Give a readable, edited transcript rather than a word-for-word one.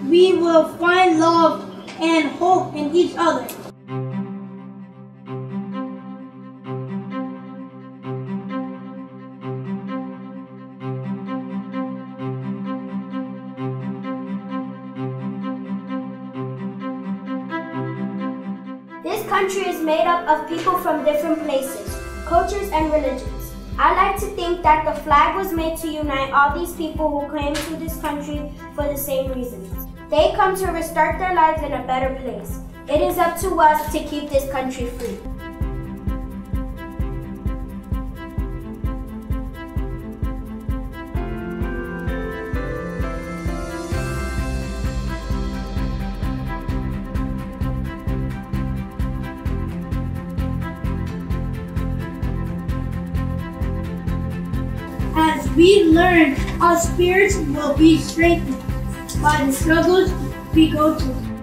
we will find love and hope in each other. This country is made up of people from different places, cultures, and religions. I like to think that the flag was made to unite all these people who came to this country for the same reasons. They come to restart their lives in a better place. It is up to us to keep this country free. As we learn, our spirits will be strengthened by the struggles we go through.